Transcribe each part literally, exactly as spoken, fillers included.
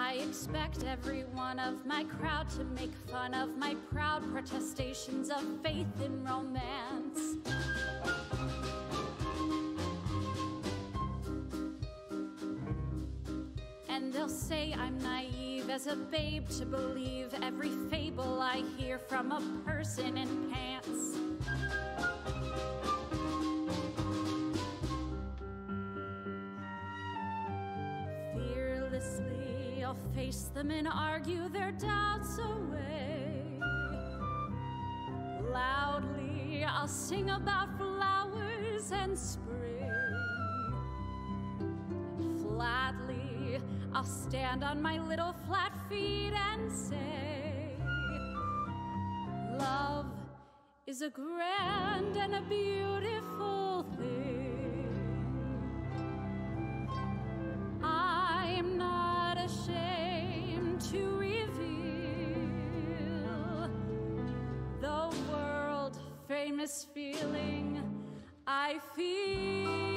I expect every one of my crowd to make fun of my proud protestations of faith in romance. And they'll say I'm naive as a babe to believe every fable I hear from a person in pants. Fearlessly, I'll face them and argue their doubts away. Loudly, I'll sing about flowers and spring. Flatly, I'll stand on my little flat feet and say, love is a grand and a beautiful thing. I'm not ashamed to reveal the world-famous feeling I feel.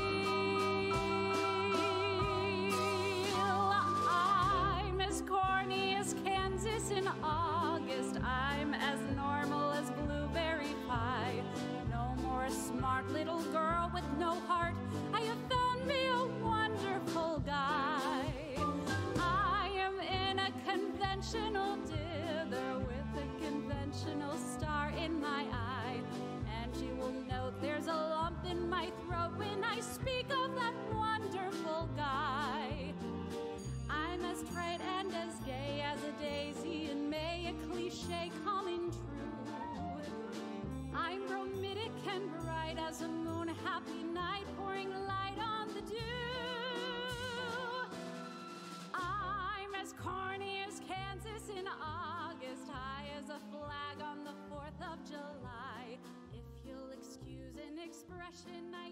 In August, I'm as normal as blueberry pie. No more a smart little girl with no heart. I have found me a wonderful guy. I am in a conventional dither with a conventional star in my eye. And you will note there's a lump in my throat when I speak of that wonderful guy. I'm as trite and as gay as a daisy in May, a cliche coming true. I'm bromidic and bright as a moon, a happy night pouring light on the dew. I'm as corny as Kansas in August, high as a flag on the fourth of July. If you'll excuse an expression I